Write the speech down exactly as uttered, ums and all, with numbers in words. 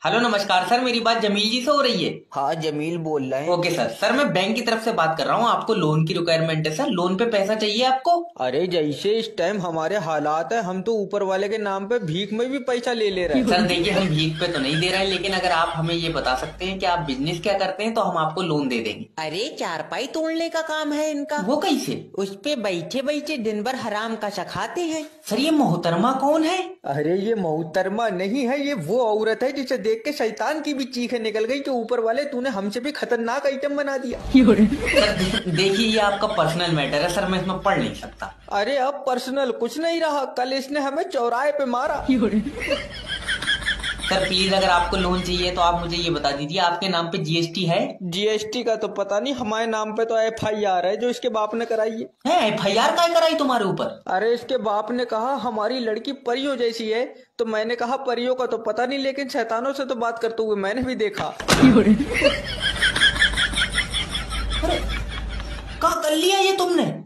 Hello नमस्कार sir, मेरी बात जमील जी से हो रही है। हाँ, जमील बोल रहे हैं। ओके सर सर मैं बैंक की तरफ से बात कर रहा हूँ। आपको लोन की रिक्वायरमेंट है सर, लोन पे पैसा चाहिए आपको। अरे जैसे इस टाइम हमारे हालात है, हम तो ऊपर वाले के नाम पे भीख में भी पैसा ले ले रहे हैं। सर देखिए, हम भीख पे तो नहीं दे रहे हैं, लेकिन अगर आप हमें ये बता सकते हैं कि आप बिजनेस क्या करते हैं तो हम आपको लोन दे देंगे। अरे चारपाई तोड़ने का काम है इनका। वो कैसे? उस पे बैठे बैठे दिन भर हराम का चखाते हैं। सर ये मोहतरमा कौन है? अरे ये मोहतरमा नहीं है, ये वो औरत है जिसे देख के शैतान की भी चीखें निकल गई कि ऊपर वाले तूने हमसे भी खतरनाक आइटम बना दिया। सर देखिए, ये आपका पर्सनल मैटर है सर, मैं इसमें पढ़ नहीं सकता। अरे अब पर्सनल कुछ नहीं रहा, कल इसने हमें चौराहे पे मारा। सर प्लीज, अगर आपको लोन चाहिए तो आप मुझे ये बता दीजिए, आपके नाम पे जीएसटी है? जीएसटी का तो पता नहीं, हमारे नाम पे तो एफ आई आर है जो इसके बाप ने कराई है। है एफ आई आर काय कराई तुम्हारे ऊपर? अरे इसके बाप ने कहा हमारी लड़की परियों जैसी है, तो मैंने कहा परियों का तो पता नहीं, लेकिन शैतानों से तो बात करते हुए मैंने भी देखा। कहाँ कर लिया ये तुमने?